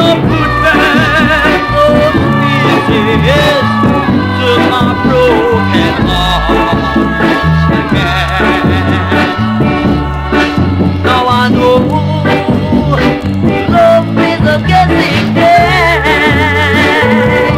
put back those pieces to my broken heart again. Now I know love is a guessing game.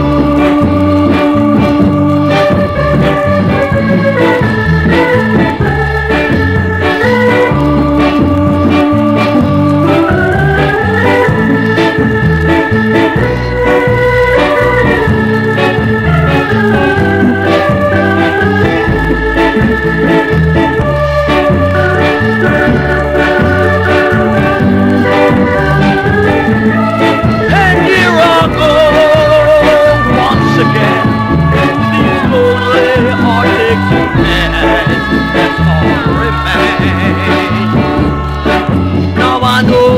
Now I know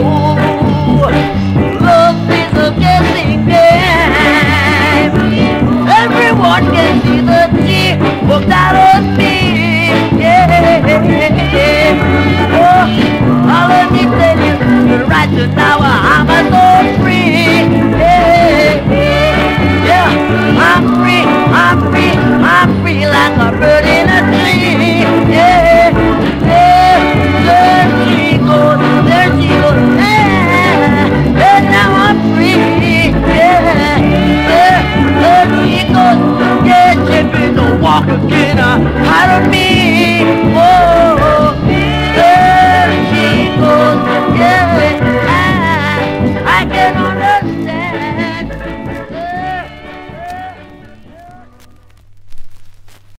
love is a guessing game. Everyone can see the teardrops out of me. Oh, I'll let me tell you right now.